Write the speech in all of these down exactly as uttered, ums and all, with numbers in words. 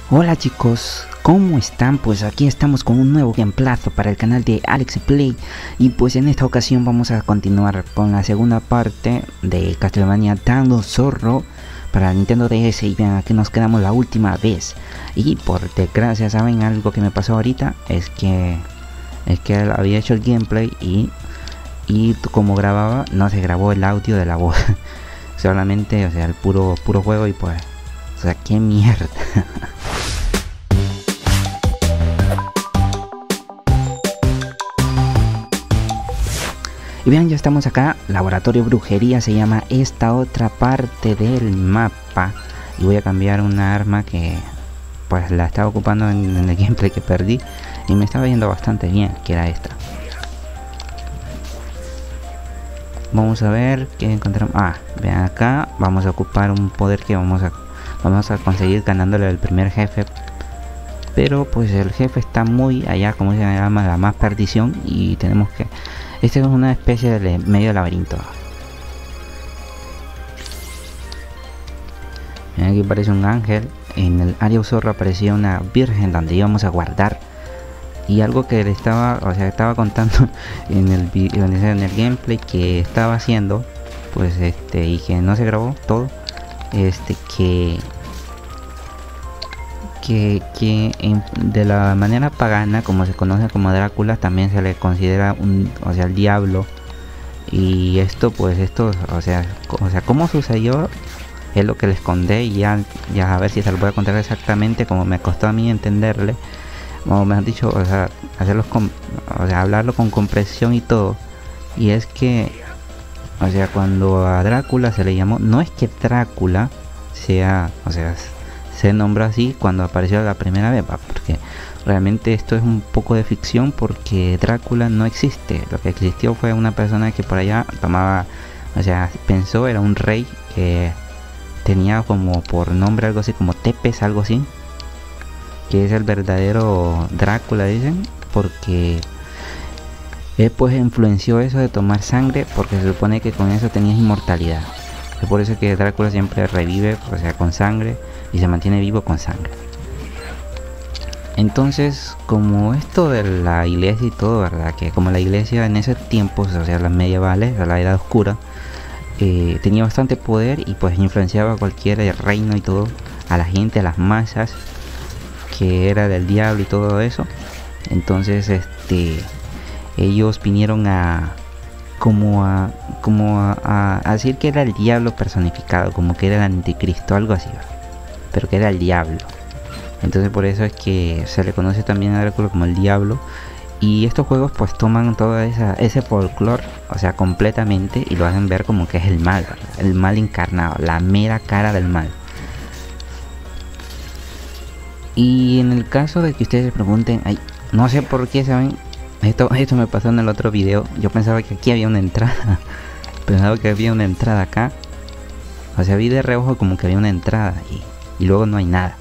Hola chicos, ¿cómo están? Pues aquí estamos con un nuevo gameplazo para el canal de Alex Play. Y pues en esta ocasión vamos a continuar con la segunda parte de Castlevania Tango Zorro para Nintendo D S. Y vean, aquí nos quedamos la última vez. Y por desgracia, ¿saben algo que me pasó ahorita? Es que es que había hecho el gameplay y, y como grababa, no se grabó el audio de la voz. Solamente, o sea, el puro, puro juego y pues... O sea, qué mierda. Y vean, ya estamos acá. Laboratorio Brujería se llama esta otra parte del mapa. Y voy a cambiar una arma que pues la estaba ocupando en, en el gameplay que perdí. Y me estaba yendo bastante bien, que era esta. Vamos a ver qué encontramos. Ah, vean acá. Vamos a ocupar un poder que vamos a, vamos a conseguir ganándole al primer jefe. Pero pues el jefe está muy allá, como se llama, la más perdición. Y tenemos que... Este es una especie de medio laberinto. Aquí aparece un ángel. En el área zorro aparecía una virgen donde íbamos a guardar. Y algo que le estaba, o sea, estaba contando en el, en el gameplay que estaba haciendo, pues este, y que no se grabó todo, este, que que, que en, de la manera pagana, como se conoce como Drácula, también se le considera un, o sea, el diablo. Y esto, pues esto, o sea, o sea, cómo sucedió es lo que les conté, y ya, ya a ver si se lo voy a contar exactamente como me costó a mí entenderle. Como me han dicho, o sea, hacerlos con, o sea, hablarlo con compresión y todo. Y es que, o sea, cuando a Drácula se le llamó, no es que Drácula sea, o sea, se nombró así cuando apareció la primera vez, ¿va? Porque realmente esto es un poco de ficción, porque Drácula no existe. Lo que existió fue una persona que por allá tomaba, o sea, pensó, era un rey que tenía como por nombre algo así como Tepes, algo así, que es el verdadero Drácula, dicen, porque él pues influenció eso de tomar sangre, porque se supone que con eso tenías inmortalidad. Es por eso que Drácula siempre revive, o sea, con sangre, y se mantiene vivo con sangre. Entonces, como esto de la iglesia y todo, ¿verdad? Que como la iglesia en esos tiempos, o sea, las medievales, a la edad oscura, eh, tenía bastante poder y pues influenciaba a cualquier reino y todo, a la gente, a las masas, que era del diablo y todo eso. Entonces este ellos vinieron a como a como a, a, a decir que era el diablo personificado, como que era el anticristo, algo así, ¿verdad? Pero que era el diablo. Entonces por eso es que se le conoce también a Drácula como el diablo. Y estos juegos pues toman todo esa, ese folclore, o sea, completamente, y lo hacen ver como que es el mal, ¿verdad? El mal encarnado, la mera cara del mal. Y en el caso de que ustedes se pregunten, ay, no sé por qué, ¿saben? Esto, esto me pasó en el otro video. Yo pensaba que aquí había una entrada. Pensaba que había una entrada acá. O sea, vi de reojo como que había una entrada y, y luego no hay nada.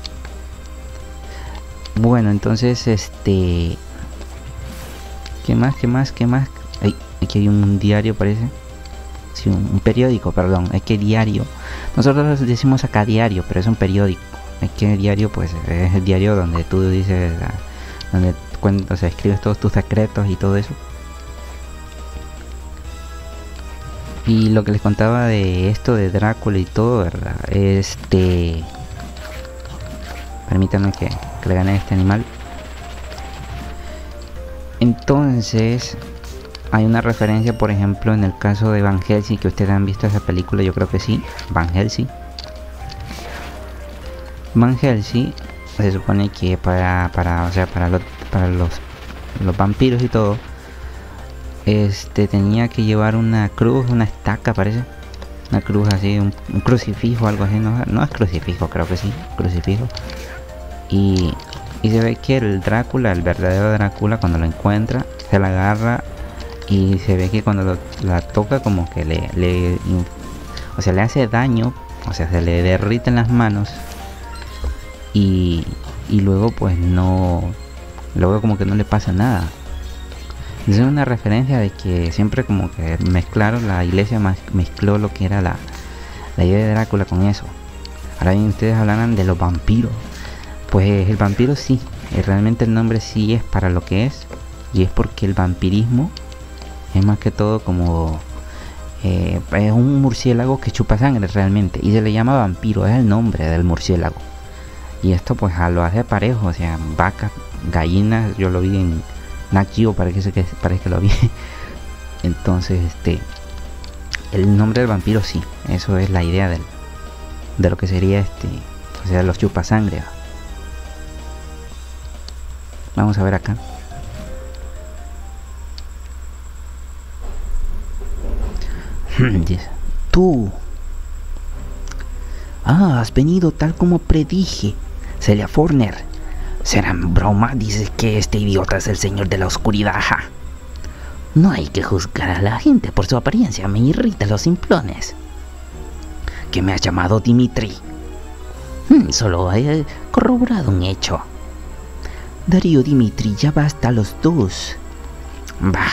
Bueno, entonces, este... ¿Qué más? ¿Qué más? ¿Qué más? Ay, aquí hay un diario, parece. Sí, un, un periódico, perdón. Es que diario. Nosotros decimos acá diario, pero es un periódico. Es que el diario pues es el diario donde tú dices, donde cuentas, o sea, escribes todos tus secretos y todo eso. Y lo que les contaba de esto de Drácula y todo, ¿verdad? Este... Permítanme que, que le gane a este animal. Entonces, hay una referencia, por ejemplo, en el caso de Van Helsing, que ustedes han visto esa película, yo creo que sí, Van Helsing. Van Helsing se supone que para para o sea para los para los los vampiros y todo, este tenía que llevar una cruz, una estaca, parece, una cruz así, un, un crucifijo, algo así. No, no es crucifijo, creo que sí, crucifijo. Y, y se ve que el Drácula, el verdadero Drácula, cuando lo encuentra, se la agarra y se ve que cuando lo, la toca como que le, le o sea le hace daño, o sea se le derriten las manos. Y, y luego pues no, luego como que no le pasa nada. Es una referencia de que siempre como que mezclaron, la iglesia mezcló lo que era la, la idea de Drácula con eso. Ahora bien, ustedes hablarán de los vampiros. Pues el vampiro sí, eh, realmente el nombre sí es para lo que es, y es porque el vampirismo es más que todo como eh, es un murciélago que chupa sangre realmente, y se le llama vampiro, es el nombre del murciélago. Y esto pues a lo hace parejo, o sea, vacas, gallinas, yo lo vi en Nat Geo, parece que, parece que lo vi. Entonces este, el nombre del vampiro sí, eso es la idea del, de lo que sería este, o sea, los chupa sangre. Vamos a ver acá. Tú. Ah, has venido tal como predije. Celia Forner. Será broma, dices que este idiota es el señor de la oscuridad. Ja. No hay que juzgar a la gente por su apariencia, me irrita los simplones. ¿Que me has llamado Dimitri? Hmm, solo he corroborado un hecho. Darío, Dimitri, ya basta los dos. Bah.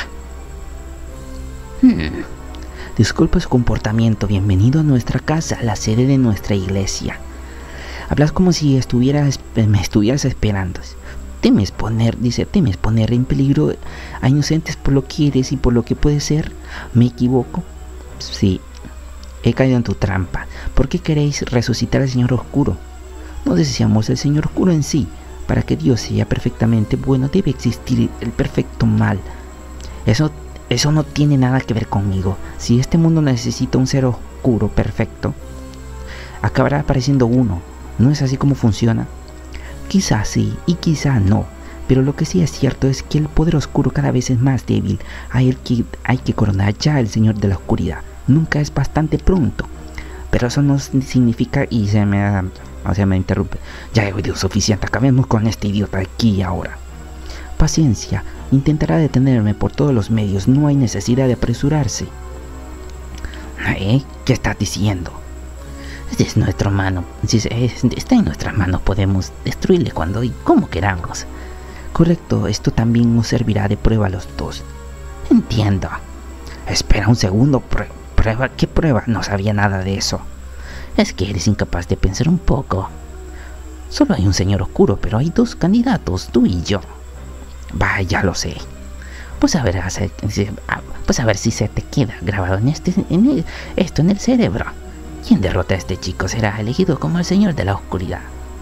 Hmm. Disculpa su comportamiento, bienvenido a nuestra casa, la sede de nuestra iglesia. Hablas como si estuvieras, me estuvieras esperando. Temes poner, dice, temes poner en peligro a inocentes por lo que eres y por lo que puedes ser. ¿Me equivoco? Sí, he caído en tu trampa. ¿Por qué queréis resucitar al Señor Oscuro? No deseamos el Señor Oscuro en sí. Para que Dios sea perfectamente bueno, debe existir el perfecto mal. Eso Eso no tiene nada que ver conmigo. Si este mundo necesita un ser oscuro perfecto, acabará apareciendo uno. ¿No es así como funciona? Quizás sí y quizás no. Pero lo que sí es cierto es que el poder oscuro cada vez es más débil. Hay que, hay que coronar ya al Señor de la Oscuridad. Nunca es bastante pronto. Pero eso no significa... Y se me... O sea, me interrumpe. Ya he oído suficiente. Acabemos con este idiota aquí y ahora. Paciencia. Intentará detenerme por todos los medios, no hay necesidad de apresurarse. ¿Eh? ¿Qué estás diciendo? Es nuestro mano, si está en nuestras manos podemos destruirle cuando y como queramos. Correcto, esto también nos servirá de prueba a los dos. Entiendo. Espera un segundo, Prue- ¿prueba? ¿Qué prueba? No sabía nada de eso. Es que eres incapaz de pensar un poco. Solo hay un señor oscuro, pero hay dos candidatos, tú y yo. Vaya, lo sé. Pues a ver, pues a ver si se te queda grabado en este, en el, esto en el cerebro. Quien derrota a este chico será elegido como el señor de la oscuridad.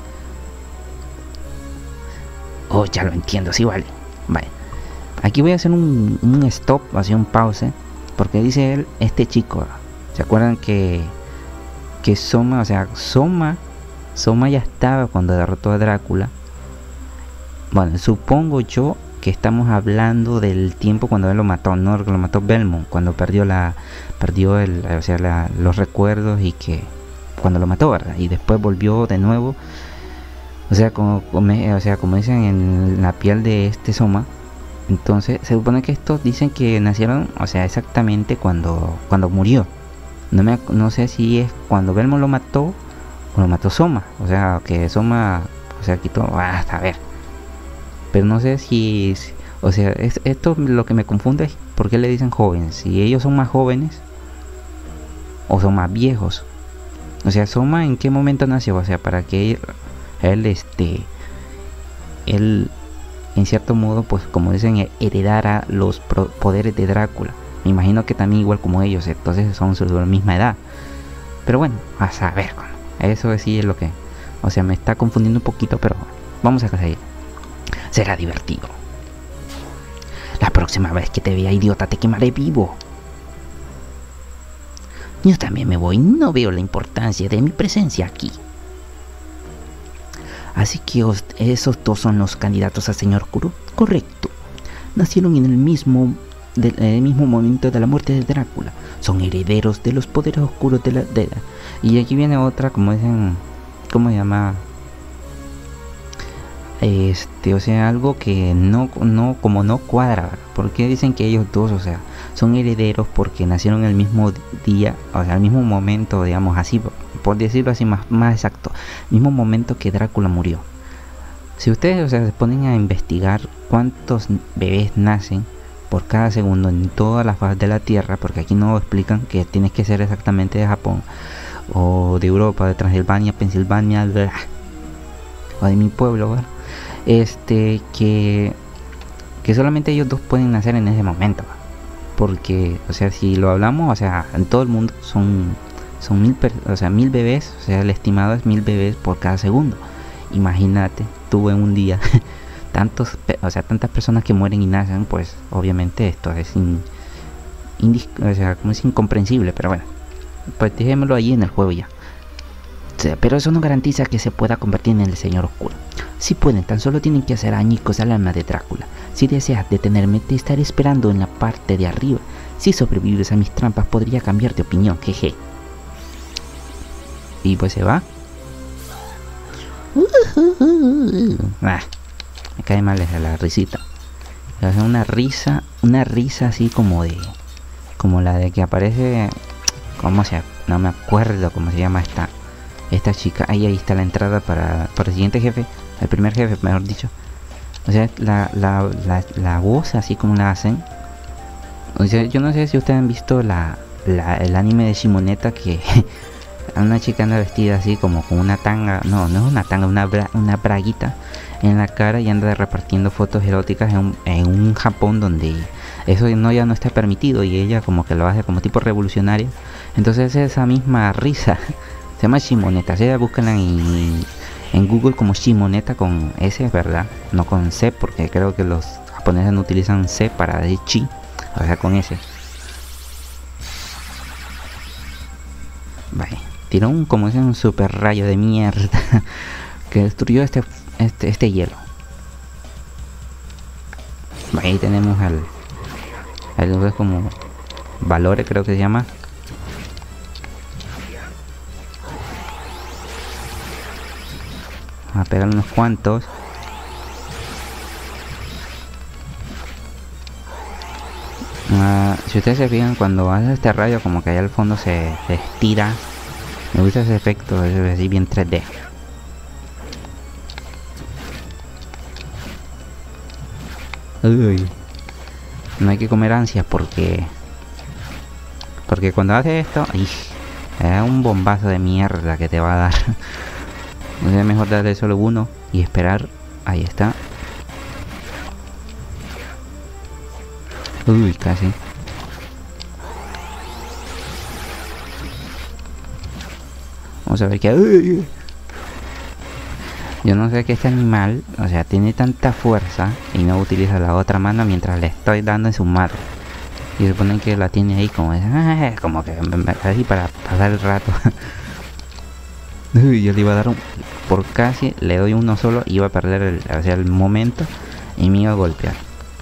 Oh, ya lo entiendo, sí, vale. Vale. Aquí voy a hacer un, un stop, así un pause, porque dice él, este chico. ¿Se acuerdan que que Soma, o sea, Soma, Soma ya estaba cuando derrotó a Drácula? Bueno, supongo yo que estamos hablando del tiempo cuando él lo mató, no lo mató Belmont, cuando perdió la, perdió el, o sea, la, los recuerdos y que cuando lo mató, ¿verdad? Y después volvió de nuevo, o sea, como, como, o sea, como dicen en la piel de este Soma. Entonces se supone que estos dicen que nacieron, o sea, exactamente cuando, cuando murió. No me, no sé si es cuando Belmont lo mató o lo mató Soma, o sea, que Soma, o sea, quitó, ah, a ver. Pero no sé si, o sea, es, esto lo que me confunde es por qué le dicen jóvenes, si ellos son más jóvenes o son más viejos. O sea, Soma en qué momento nació, o sea, para que él, él este, él en cierto modo, pues como dicen, heredara los poderes de Drácula. Me imagino que también igual como ellos, entonces son de la misma edad. Pero bueno, a saber, eso sí es lo que, o sea, me está confundiendo un poquito, pero vamos a seguir. Será divertido. La próxima vez que te vea, idiota, te quemaré vivo. Yo también me voy, no veo la importancia de mi presencia aquí. Así que os, esos dos son los candidatos a señor oscuro. Correcto. Nacieron en el mismo, de, en el mismo momento de la muerte de Drácula. Son herederos de los poderes oscuros de la... De la y aquí viene otra, como dicen... ¿Cómo se llama? Este, o sea, algo que no, no, como no cuadra. Porque dicen que ellos dos, o sea, son herederos porque nacieron el mismo día, o sea, al mismo momento, digamos así, por, por decirlo así más, más exacto, mismo momento que Drácula murió. Si ustedes, o sea, se ponen a investigar cuántos bebés nacen por cada segundo en toda la faz de la Tierra, porque aquí no explican que tienes que ser exactamente de Japón o de Europa, de Transilvania, Pensilvania, bla. o de mi pueblo, ¿verdad? Este, que, que solamente ellos dos pueden nacer en ese momento, ¿verdad? Porque, o sea, si lo hablamos, o sea, en todo el mundo son, son mil, o sea, mil bebés, o sea, el estimado es mil bebés por cada segundo. Imagínate, tú en un día, tantos, o sea, tantas personas que mueren y nacen, pues, obviamente esto es in, indis, o sea, como es incomprensible, pero bueno, pues dejémoslo allí en el juego ya. O sea, pero eso no garantiza que se pueda convertir en el Señor Oscuro. Si pueden, tan solo tienen que hacer añicos al alma de Drácula. Si deseas detenerme, te estaré esperando en la parte de arriba. Si sobrevives a mis trampas, podría cambiar de opinión, jeje. Y pues se va. Ah, me cae mal esa la risita. O sea, una risa, una risa así como de, como la de que aparece, ¿cómo se? No me acuerdo cómo se llama esta, esta chica. Ahí, ahí está la entrada para, para el siguiente jefe, el primer jefe, mejor dicho. O sea, la, la, la, la voz así como la hacen. O sea, yo no sé si ustedes han visto la, la el anime de Shimoneta, que una chica anda vestida así como con una tanga, no, no es una tanga, una, bra, una braguita en la cara y anda repartiendo fotos eróticas en un, en un Japón donde eso no ya no está permitido y ella como que lo hace como tipo revolucionaria. Entonces esa misma risa se llama Shimoneta, se buscan en, en Google como Shimoneta con S, ¿verdad? No con C, porque creo que los japoneses no utilizan C para decir chi, o sea con S. Vale, tiró un, como es un super rayo de mierda que destruyó este este, este hielo. Ahí tenemos al, al como Valore, creo que se llama. A pegar unos cuantos. Uh, si ustedes se fijan, cuando hace este rayo como que allá al fondo se, se estira. Me gusta ese efecto, es así bien tres D. Uy, no hay que comer ansias porque porque cuando hace esto, ¡ay!, es un bombazo de mierda que te va a dar. O sea, es mejor darle solo uno y esperar. Ahí está. Uy, casi. Vamos a ver qué. Uy. Yo no sé que este animal, o sea, tiene tanta fuerza y no utiliza la otra mano mientras le estoy dando en su madre. Y se supone que la tiene ahí como, como que así para pasar el rato. Uy, yo le iba a dar un, por casi le doy uno solo y iba a perder el, o sea, el momento y me iba a golpear.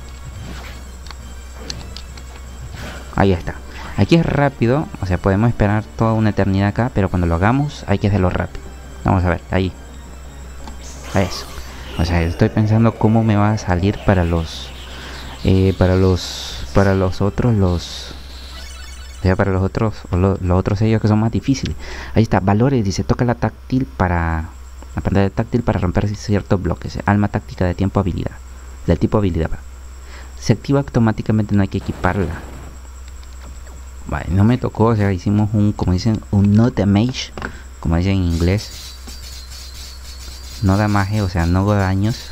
Ahí está. Aquí es rápido, o sea, podemos esperar toda una eternidad acá, pero cuando lo hagamos hay que hacerlo rápido. Vamos a ver, ahí. Eso. O sea, estoy pensando cómo me va a salir para los eh, para los para los otros los o sea, para los otros lo, los otros sellos que son más difíciles. Ahí está, valores, dice, toca la táctil para la pantalla táctil para romper ciertos bloques. Alma táctica de tiempo habilidad, del tipo habilidad. Se activa automáticamente, no hay que equiparla. Vale, no me tocó, o sea, hicimos un, como dicen, un no damage, como dicen en inglés. No damage, o sea, no daños.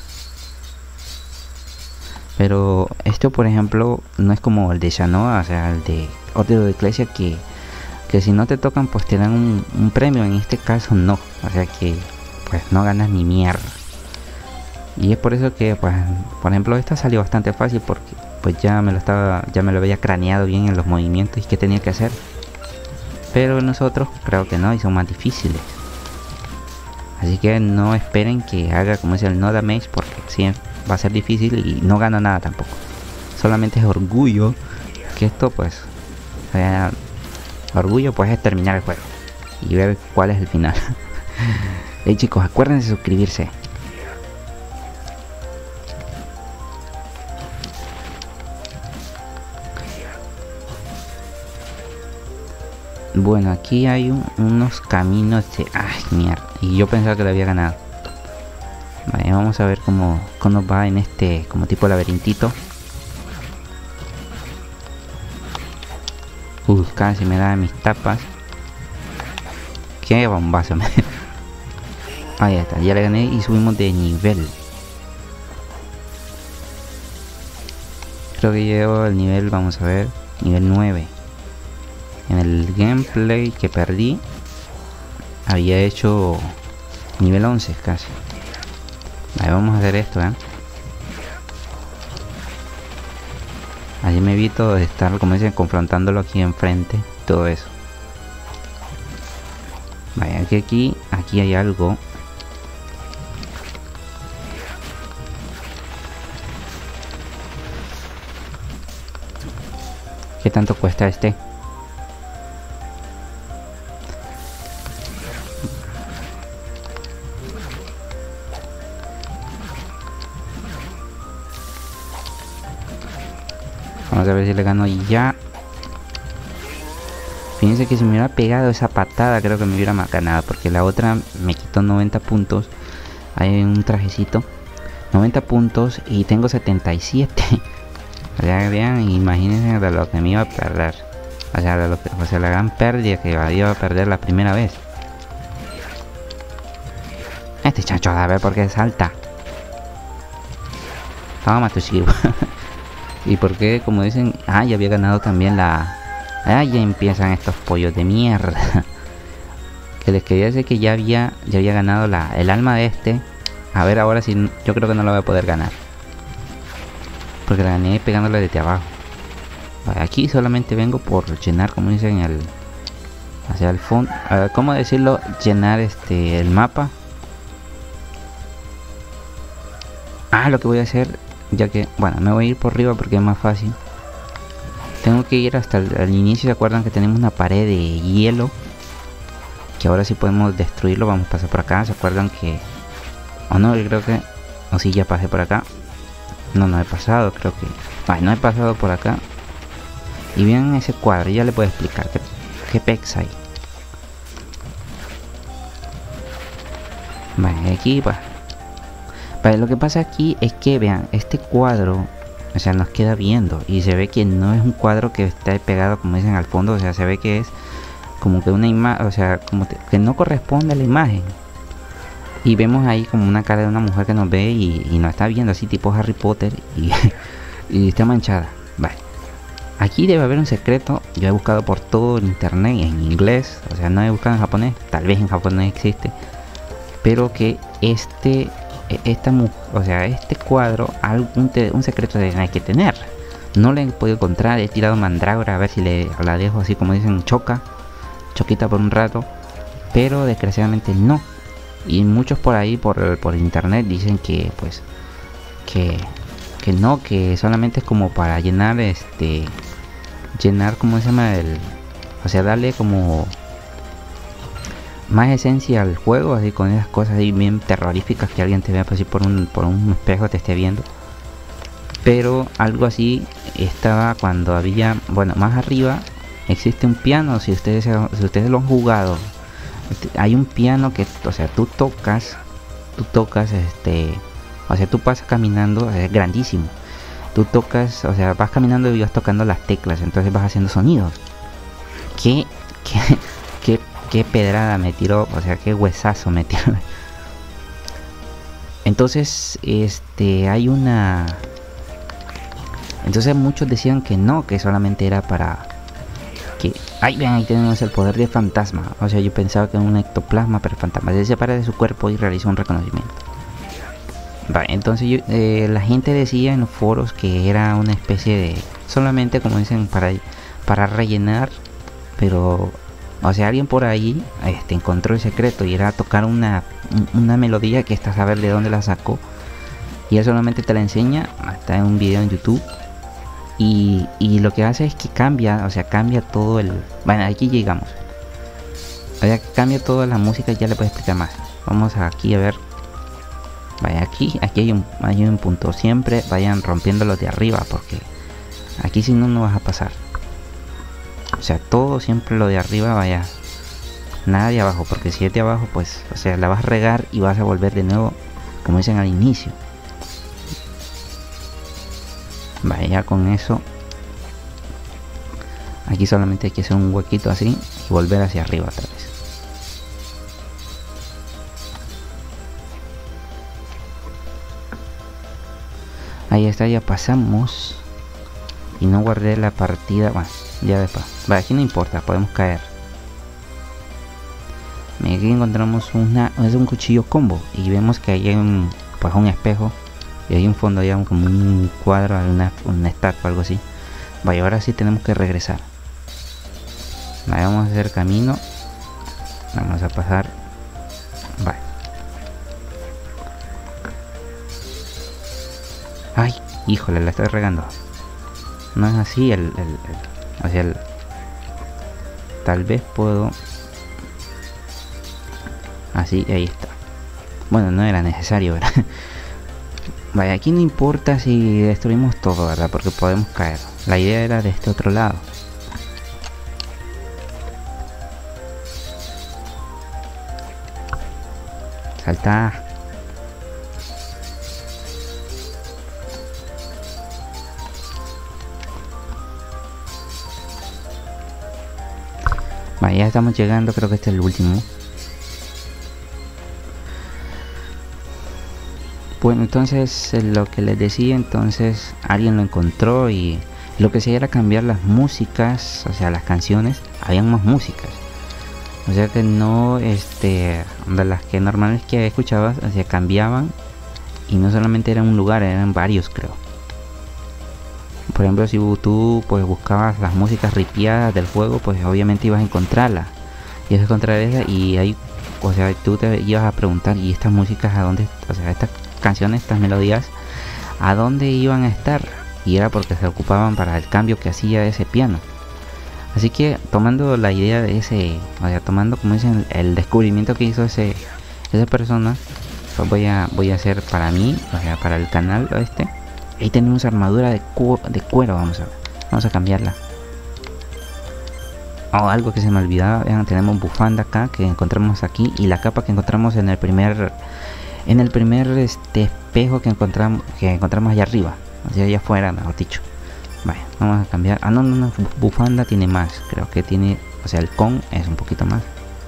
Pero esto, por ejemplo, no es como el de Shanoa, o sea, el de Order de Ecclesia, que, que si no te tocan, pues te dan un, un premio. En este caso, no. O sea que, pues, no ganas ni mierda. Y es por eso que, pues, por ejemplo, esta salió bastante fácil porque, pues, ya me lo estaba, ya me lo había craneado bien en los movimientos y qué tenía que hacer. Pero nosotros, creo que no, y son más difíciles. Así que no esperen que haga como es el no damage, porque sí va a ser difícil y no gana nada tampoco. Solamente es orgullo que esto, pues, o sea, orgullo pues es terminar el juego y ver cuál es el final. Hey chicos, acuérdense de suscribirse. Bueno, aquí hay un, unos caminos de... ¡Ay, mierda! Y yo pensaba que lo había ganado. Vale, vamos a ver cómo, cómo va en este como tipo laberintito. Uy, casi me da mis tapas. Qué bombazo. Ahí está, ya le gané y subimos de nivel. Creo que llevo el nivel, vamos a ver, nivel nueve. En el gameplay que perdí había hecho nivel once casi. Vale, vamos a hacer esto, ¿eh? Allí me evito de estar, como dicen, confrontándolo aquí enfrente, todo eso. Vaya, aquí, aquí, aquí hay algo. ¿Qué tanto cuesta este? Vamos a ver si le gano ya. Fíjense que si me hubiera pegado esa patada, creo que me hubiera ganado. Porque la otra me quitó noventa puntos. Hay un trajecito. noventa puntos y tengo setenta y siete. O sea, vean, imagínense de lo que me iba a perder. O sea, de lo que, o sea, la gran pérdida que iba a perder la primera vez. Este chacho, a ver por qué salta. Toma tu chivo. Y por qué, como dicen, ah, ya había ganado también la... Ah, ya empiezan estos pollos de mierda. Que les quería decir que ya había, ya había ganado la, el alma de este. A ver ahora si, yo creo que no la voy a poder ganar. Porque la gané pegándole desde abajo. Vale, aquí solamente vengo por llenar, como dicen, el... hacia el fondo. A ver, ¿cómo decirlo? Llenar este, el mapa. Ah, lo que voy a hacer... Ya que, bueno, me voy a ir por arriba porque es más fácil. Tengo que ir hasta el, el inicio. ¿Se acuerdan que tenemos una pared de hielo? Que ahora sí podemos destruirlo. Vamos a pasar por acá. ¿Se acuerdan que...? O no, yo creo que... O sí, ya pasé por acá. No, no he pasado, creo que... Ay, no he pasado por acá. Y vean ese cuadro, ya le puedo explicar. ¿Qué, qué pex hay? Vale, aquí va. Vale, lo que pasa aquí es que, vean, este cuadro, o sea, nos queda viendo. Y se ve que no es un cuadro que está pegado, como dicen, al fondo. O sea, se ve que es como que una imagen, o sea, como que no corresponde a la imagen. Y vemos ahí como una cara de una mujer que nos ve y, y nos está viendo así, tipo Harry Potter. Y, y está manchada. Vale. Aquí debe haber un secreto. Yo he buscado por todo el internet en inglés. O sea, no he buscado en japonés. Tal vez en japonés existe. Pero que este... Esta, o sea, este cuadro, algún te, un secreto hay que tener. No le he podido encontrar. He tirado mandrágora a ver si le, la dejo así, como dicen, choca, choquita por un rato. Pero desgraciadamente no. Y muchos por ahí, por, por internet, dicen que, pues, que, que no, que solamente es como para llenar, este, llenar, ¿cómo se llama? El, o sea, darle como más esencia al juego, así con esas cosas ahí bien terroríficas, que alguien te vea así por un, por un espejo, te esté viendo. Pero algo así estaba cuando había, bueno, más arriba existe un piano. Si ustedes, si ustedes lo han jugado, hay un piano que, o sea, tú tocas, tú tocas, este, o sea, tú pasas caminando, es grandísimo. Tú tocas, o sea, vas caminando y vas tocando las teclas, entonces vas haciendo sonidos. ¿Qué, qué, qué Qué pedrada me tiró, o sea, qué huesazo me tiró. Entonces, este, hay una... Entonces muchos decían que no, que solamente era para... que... Ay, vean, ahí tenemos el poder de fantasma. O sea, yo pensaba que era un ectoplasma, pero el fantasma se separa de su cuerpo y realiza un reconocimiento. Vale, entonces yo, eh, la gente decía en los foros que era una especie de... solamente, como dicen, para, para rellenar, pero... O sea, alguien por ahí este, encontró el secreto y era tocar una, una melodía que está a saber de dónde la sacó. Y él solamente te la enseña, está en un video en YouTube. Y, y lo que hace es que cambia, o sea, cambia todo el... Bueno, aquí llegamos. O sea, cambia toda la música y ya le puedo explicar más. Vamos aquí a ver. Vaya, aquí, aquí hay un, hay un punto. Siempre vayan rompiendo los de arriba, porque aquí si no, no vas a pasar. O sea, todo siempre lo de arriba, vaya, nada de abajo, porque si es de abajo, pues, o sea, la vas a regar y vas a volver de nuevo, como dicen al inicio. Vaya, con eso, aquí solamente hay que hacer un huequito así y volver hacia arriba otra vez. Ahí está, ya pasamos. Y no guardé la partida. Bueno, ya después. Vale, aquí no importa, podemos caer. Aquí encontramos una, es un cuchillo combo. Y vemos que hay un, pues un espejo. Y hay un fondo ya como un cuadro, una, una estatua, algo así. Vaya, ahora sí tenemos que regresar. Vale, vamos a hacer camino. Vamos a pasar. Vale. Ay, híjole, la estoy regando. No es así el, el, el, o sea, el, tal vez puedo. Así, ahí está. Bueno, no era necesario, ¿verdad? Vaya, aquí no importa si destruimos todo, ¿verdad? Porque podemos caer. La idea era de este otro lado. Salta. Vale, ya estamos llegando, creo que este es el último. Bueno, entonces lo que les decía, entonces alguien lo encontró y lo que se era cambiar las músicas, o sea, las canciones, habían más músicas. O sea que no, este, de las que normalmente que escuchabas, o sea, cambiaban y no solamente era un lugar, eran varios, creo. Por ejemplo, si tú pues buscabas las músicas ripiadas del juego, pues obviamente ibas a encontrarlas. Y vas a encontrar esa y ahí, o sea, tú te ibas a preguntar, ¿y estas músicas a dónde, o sea, estas canciones, estas melodías, a dónde iban a estar? Y era porque se ocupaban para el cambio que hacía ese piano. Así que tomando la idea de ese, o sea, tomando como dicen el descubrimiento que hizo ese esa persona, pues voy a voy a hacer para mí, o sea, para el canal este. Ahí tenemos armadura de, cu de cuero, vamos a ver. Vamos a cambiarla. Oh, algo que se me olvidaba, vean, tenemos bufanda acá que encontramos aquí y la capa que encontramos en el primer en el primer este espejo que encontramos que encontramos allá arriba, o sea, allá afuera, mejor dicho. Vale, vamos a cambiar. Ah, no, no, no, bufanda tiene más, creo que tiene, o sea, el con es un poquito más.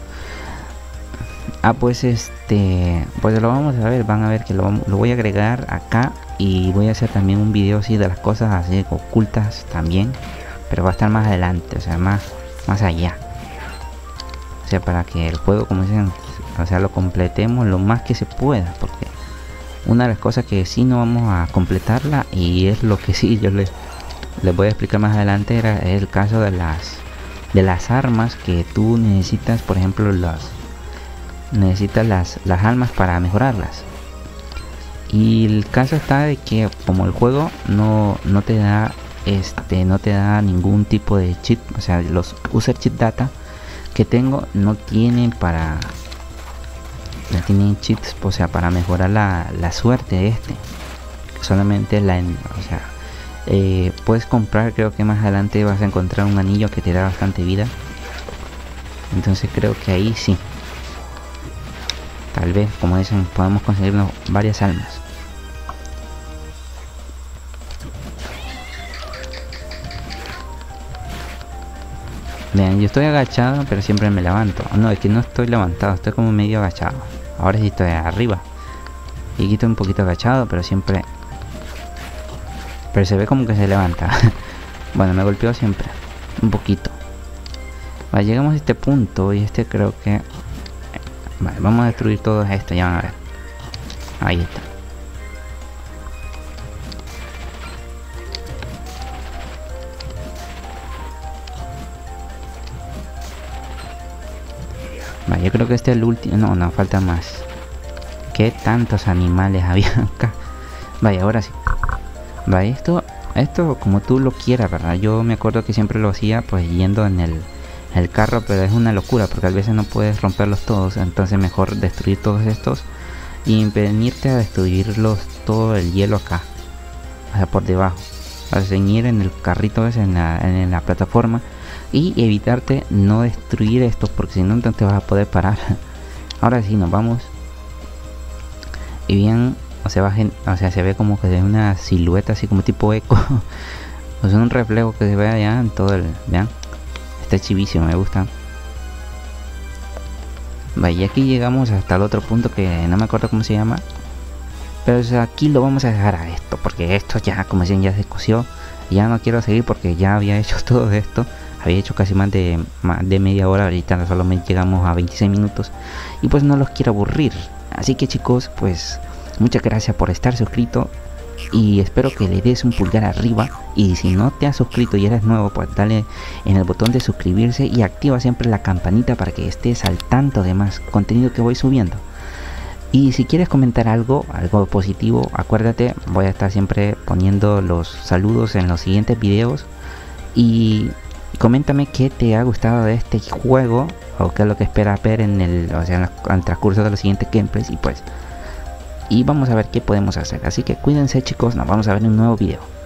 Ah, pues este, pues lo vamos a ver, van a ver que lo, lo voy a agregar acá y voy a hacer también un video así de las cosas así ocultas también, pero va a estar más adelante, o sea, más, más allá. O sea, para que el juego, como dicen, o sea, lo completemos lo más que se pueda, porque una de las cosas que sí no vamos a completarla y es lo que sí yo les, les voy a explicar más adelante era es el caso de las de las armas que tú necesitas, por ejemplo, las necesitas las, las almas para mejorarlas. Y el caso está de que como el juego no, no te da este no te da ningún tipo de cheat, o sea, los user cheat data que tengo no tienen para no tienen cheats, o sea, para mejorar la, la suerte de este. Solamente la, o sea, eh, puedes comprar, creo que más adelante vas a encontrar un anillo que te da bastante vida. Entonces creo que ahí sí. Tal vez, como dicen, podemos conseguirnos varias almas. Vean, yo estoy agachado, pero siempre me levanto. No, es que no estoy levantado, estoy como medio agachado. Ahora sí estoy arriba. Y aquí estoy un poquito agachado, pero siempre... Pero se ve como que se levanta. Bueno, me golpeó siempre. Un poquito. Vale, llegamos a este punto y este creo que... Vale, vamos a destruir todo esto, ya van a ver. Ahí está. Vale, yo creo que este es el último. No, no, falta más. ¿Qué tantos animales había acá? Vale, ahora sí. Vale, esto, esto como tú lo quieras, ¿verdad? Yo me acuerdo que siempre lo hacía pues yendo en el... el carro, pero es una locura porque a veces no puedes romperlos todos, entonces mejor destruir todos estos y impedirte a destruirlos todo el hielo acá, o sea, por debajo, a ceñir en el carrito ese, en la, en la plataforma, y evitarte no destruir estos porque si no, no te vas a poder parar. Ahora sí, nos vamos. Y bien, o sea, bajen, o sea, se ve como que es una silueta así como tipo eco, o sea, un reflejo que se ve allá en todo el, vean. Está chivísimo, me gusta. Vaya, aquí llegamos hasta el otro punto que no me acuerdo cómo se llama. Pero o sea, aquí lo vamos a dejar a esto, porque esto ya, como decían, ya se coció. Ya no quiero seguir porque ya había hecho todo esto. Había hecho casi más de, más de media hora, ahorita solamente llegamos a veintiséis minutos. Y pues no los quiero aburrir. Así que chicos, pues muchas gracias por estar suscrito. Y espero que le des un pulgar arriba. Y si no te has suscrito y eres nuevo, pues dale en el botón de suscribirse y activa siempre la campanita para que estés al tanto de más contenido que voy subiendo. Y si quieres comentar algo, algo positivo, acuérdate, voy a estar siempre poniendo los saludos en los siguientes videos. Y coméntame qué te ha gustado de este juego o qué es lo que esperas ver en el, o sea, en el transcurso de los siguientes gameplays y pues y vamos a ver qué podemos hacer. Así que cuídense chicos, nos vamos a ver en un nuevo video.